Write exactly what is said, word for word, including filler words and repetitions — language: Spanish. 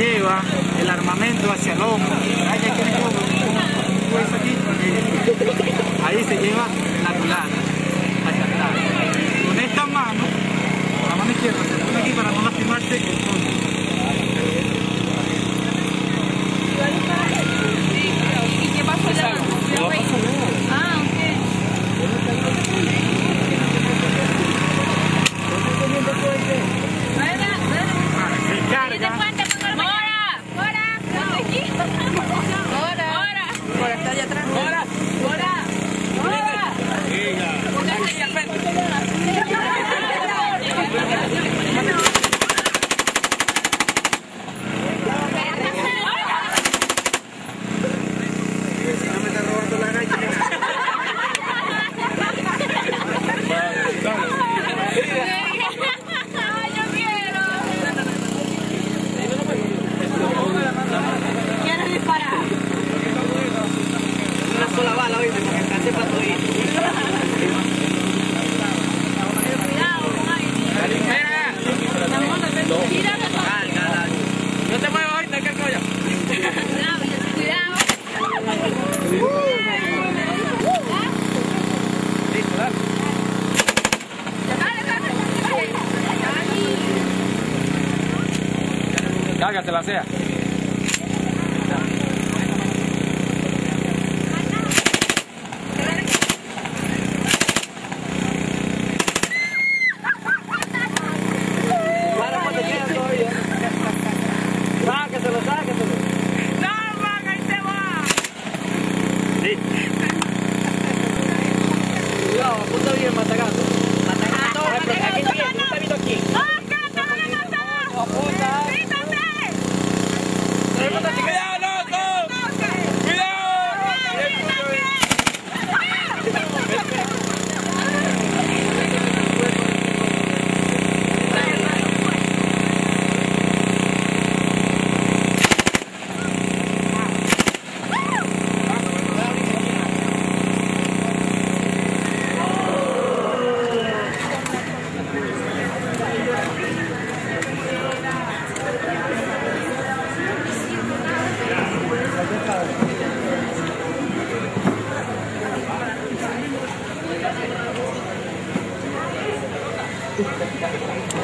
lleva el armamento hacia el hombro. Ahí se lleva la culata hacia atrás. Con esta mano, la mano izquierda se pone aquí para no lastimarse el fondo. ¿Y qué pasó allá? Ah, ok. Se carga. Ahora está allá atrás. Ahora, ahora, ahora. Póngase aquí al frente. Sola bala, oíste, porque alcance para todo ir. Cuidado, con ahí. No te muevas ahorita, que el collo. Cuidado. Listo, dale. Cárgate la sea. Sáqueselo, sáqueselo. No, man, ahí se va. Sí. Cuidado, apunta bien, Matagato. Matagato, aquí bien, está viendo aquí. ¡Acá, te van a matar! Apunta. ¡Quítate! ¡Cuidado, loco! ¡Cuidado! Thank you.